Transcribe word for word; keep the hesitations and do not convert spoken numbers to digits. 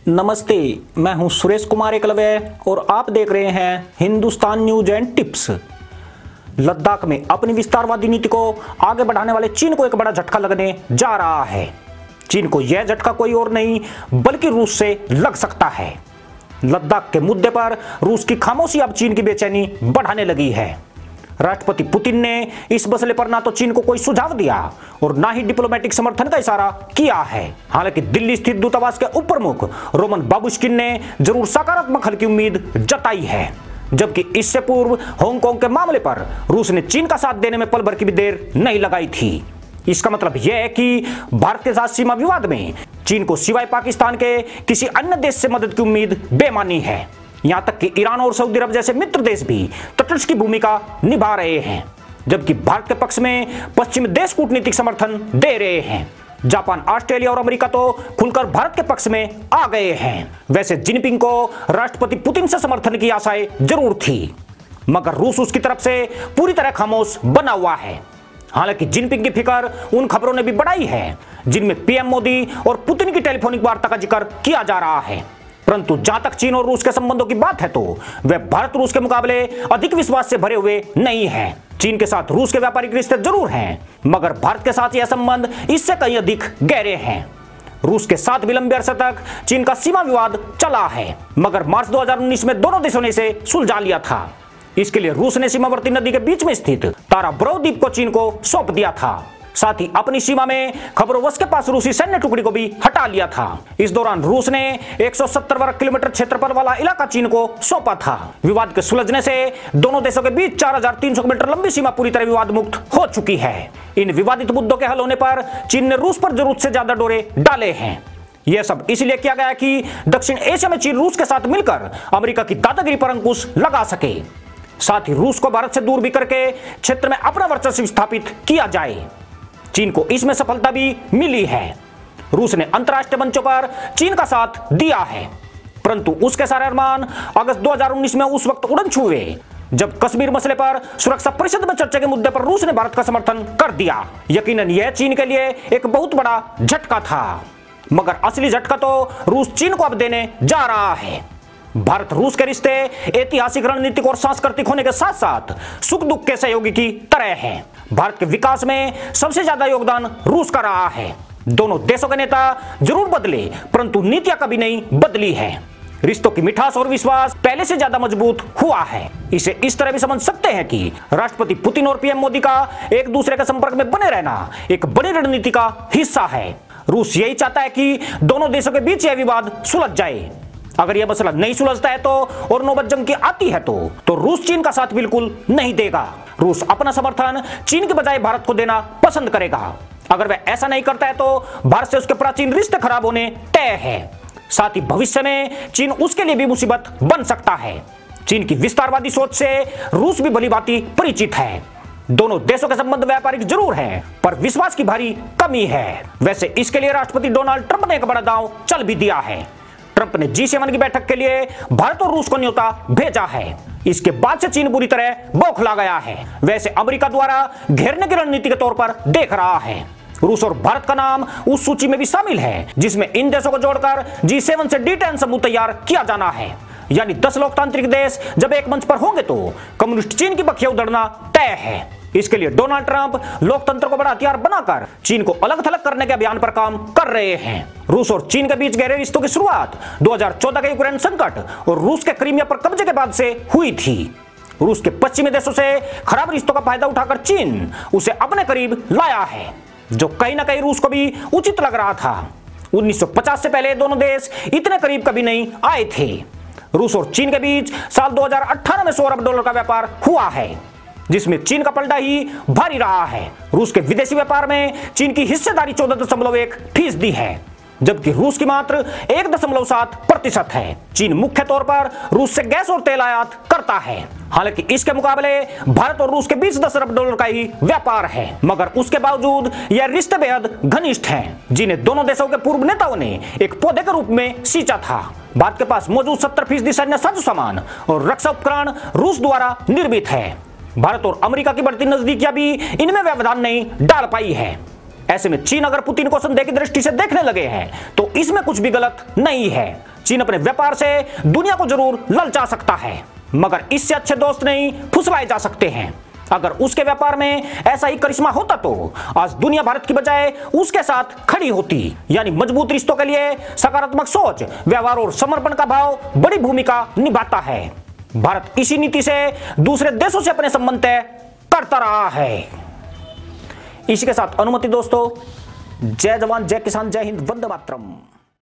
नमस्ते, मैं हूं सुरेश कुमार एकलव्य और आप देख रहे हैं Hindustan news and tips. Ladakh में अपनी विस्तारवादी नीति को आगे बढ़ाने वाले चीन को एक बड़ा झटका लगने जा रहा है। चीन को यह झटका कोई और नहीं बल्कि रूस से लग सकता है। लद्दाख के मुद्दे पर रूस की खामोशी अब चीन की बेचैनी बढ़ाने लगी है। राष्ट्रपति पुतिन ने इस मसले पर ना तो चीन को कोई सुझाव दिया और ना ही डिप्लोमेटिक समर्थन का इशारा किया है। हालांकि दिल्ली स्थित दूतावास के उप प्रमुख रोमन बाबुश्किन ने जरूर सकारात्मक हल की उम्मीद जताई है, जबकि इससे पूर्व हांगकांग के मामले पर रूस ने चीन का साथ देने में पल भर की भी देर नहीं लगाई थी। इसका मतलब यह है कि भारत के साथ सीमा विवाद में चीन को सिवाय पाकिस्तान के किसी अन्य देश से मदद की उम्मीद बेमानी है। यहां तक कि ईरान और सऊदी अरब जैसे मित्र देश भी तटस्थ की भूमिका निभा रहे हैं, जबकि भारत के पक्ष में पश्चिमी देश कूटनीतिक समर्थन दे रहे हैं। जापान, ऑस्ट्रेलिया और अमेरिका तो खुलकर भारत के पक्ष में आ गए हैं। वैसे जिनपिंग को राष्ट्रपति पुतिन से समर्थन की आशाएं जरूर थी, मगर रूस उसकी तरफ से पूरी तरह खामोश बना हुआ है। हालांकि जिनपिंग की फिक्र उन खबरों ने भी बढ़ाई है जिनमें पीएम मोदी और पुतिन की टेलीफोनिक वार्ता का जिक्र किया जा रहा है। परंतु जहां तक चीन और रूस के संबंधों की बात है तो वे भारत रूस के मुकाबले अधिक विश्वास से भरे हुए नहीं हैं। चीन के साथ रूस के व्यापारिक रिश्ते जरूर हैं, मगर भारत के साथ यह संबंध इससे कहीं अधिक गहरे हैं। रूस के साथ भी लंबे अरसे तक चीन का सीमा विवाद चला है, मगर मार्च दो हज़ार उन्नीस में दोनों देशों ने इसे सुलझा लिया था। इसके लिए रूस ने सीमावर्ती नदी के बीच में स्थित तारा ब्रो द्वीप को चीन को सौंप दिया था। साथ ही अपनी सीमा में खबरोवश के पास रूसी सैन्य टुकड़ी को भी हटा लिया था। इस दौरान रूस ने एक सौ सत्तर वर्ग किलोमीटर क्षेत्रफल वाला इलाका चीन को सौंपा था। विवाद के सुलझने से दोनों देशों के बीच चार हज़ार तीन सौ किलोमीटर लंबी सीमा पूरी तरह विवाद मुक्त हो चुकी है। इन विवादित मुद्दों के हल होने पर चीन ने रूस पर जरूरत से ज्यादा डोरे डाले हैं। यह सब इसलिए किया गया कि दक्षिण एशिया में चीन रूस के साथ मिलकर अमेरिका की दादागिरी पर अंकुश लगा सके। साथ ही रूस को भारत से दूर भी करके क्षेत्र में अपना वर्चस्व स्थापित किया जाए। चीन को इसमें सफलता भी मिली है। रूस ने अंतरराष्ट्रीय मंचों पर चीन का साथ दिया है, परंतु उसके सारे अरमान अगस्त दो हज़ार उन्नीस में उस वक्त उड़न छुए जब कश्मीर मसले पर सुरक्षा परिषद में चर्चा के मुद्दे पर रूस ने भारत का समर्थन कर दिया। यकीनन यह चीन के लिए एक बहुत बड़ा झटका था, मगर असली झटका तो रूस चीन को अब देने जा रहा है। भारत रूस के रिश्ते ऐतिहासिक, रणनीतिक और सांस्कृतिक होने के साथ साथ सुख दुख के सहयोगी की तरह हैं। भारत के विकास में सबसे ज्यादा योगदान रूस का रहा है। दोनों देशों के नेता जरूर बदले, परंतु नीतियां कभी नहीं बदली है। रिश्तों की मिठास और विश्वास पहले से ज्यादा मजबूत हुआ है। इसे इस तरह भी समझ सकते हैं कि राष्ट्रपति पुतिन और पीएम मोदी का एक दूसरे के संपर्क में बने रहना एक बड़ी रणनीति का हिस्सा है। रूस यही चाहता है कि दोनों देशों के बीच यह विवाद सुलझ जाए। अगर यह मसला नहीं सुलझता है तो और नौबत जंग की आती है तो तो रूस चीन का साथ बिल्कुल नहीं देगा। रूस अपना समर्थन चीन के बजाय भारत को देना पसंद करेगा। अगर वह ऐसा नहीं करता है तो भारत से उसके प्राचीन रिश्ते खराब होने तय है। साथ ही भविष्य में चीन उसके लिए भी मुसीबत बन सकता है। चीन की विस्तारवादी सोच से रूस भी भली भांति परिचित है। दोनों देशों के संबंध व्यापारिक जरूर हैं, पर विश्वास की भारी कमी है। वैसे इसके लिए राष्ट्रपति डोनाल्ड ट्रंप ने एक बड़ा दांव चल भी दिया है। ट्रंप ने जी सेवन की बैठक के लिए भारत और रूस को न्योता भेजा है। इसके बाद से चीन बुरी तरह बौखला गया है। वैसे अमेरिका द्वारा घेरने की रणनीति के तौर पर देख रहा है। रूस और भारत का नाम उस सूची में भी शामिल है जिसमें इन देशों को जोड़कर जी सेवन से डी टेन समूह तैयार किया जाना है। यानी दस लोकतांत्रिक देश जब एक मंच पर होंगे तो कम्युनिस्ट चीन की बखिया उधड़ना तय है। इसके लिए डोनाल्ड ट्रंप लोकतंत्र को बड़ा हथियार बनाकर चीन को अलग थलग करने के अभियान पर काम कर रहे हैं। रूस और चीन के बीच गहरे रिश्तों की शुरुआत दो हज़ार चौदह के यूक्रेन संकट और रूस के क्रीमिया पर कब्जे के बाद से हुई थी। रूस के पश्चिमी देशों से खराब रिश्तों का फायदा उठाकर चीन उसे अपने करीब लाया है, जो कहीं ना कहीं रूस को भी उचित लग रहा था। उन्नीस सौ पचास से पहले दोनों देश इतने करीब कभी नहीं आए थे। रूस और चीन के बीच साल दो हज़ार अठारह में सौ अरब डॉलर का व्यापार हुआ है, जिसमें चीन का पलड़ा ही भारी रहा है। रूस के विदेशी व्यापार में चीन की हिस्सेदारी चौदह दशमलव एक फीसदी है, जबकि रूस की मात्र एक दशमलव सात प्रतिशत है। चीन मुख्य तौर पर रूस से गैस और तेल आयात करता है। हालांकि इसके मुकाबले भारत और रूस के बीस दस अरब डॉलर का ही व्यापार है, मगर उसके बावजूद यह रिश्ते बेहद घनिष्ठ हैं, जिन्हें दोनों देशों के पूर्व नेताओं ने एक पौधे के रूप में सींचा था। भारत के पास मौजूद सत्तर फीसदी सैन्य साजो सामान और रक्षा उपकरण रूस द्वारा निर्मित है। भारत और अमेरिका की बढ़ती नजदीकियां भी इनमें व्यवधान नहीं डाल पाई है। ऐसे में चीन अगर पुतिन को संदेह की दृष्टि से देखने लगे हैं तो इसमें कुछ भी गलत नहीं है। चीन अपने व्यापार से दुनिया को जरूर ललचा सकता है, मगर इससे अच्छे दोस्त नहीं फुसलाए जा सकते हैं। अगर उसके व्यापार में ऐसा ही करिश्मा होता तो आज दुनिया भारत की बजाय उसके साथ खड़ी होती। यानी मजबूत रिश्तों के लिए सकारात्मक सोच, व्यवहार और समर्पण का भाव बड़ी भूमिका निभाता है। भारत इसी नीति से दूसरे देशों से अपने संबंध तय करता रहा है। इसी के साथ अनुमति दोस्तों, जय जवान जय किसान जय हिंद, वंदे मातरम।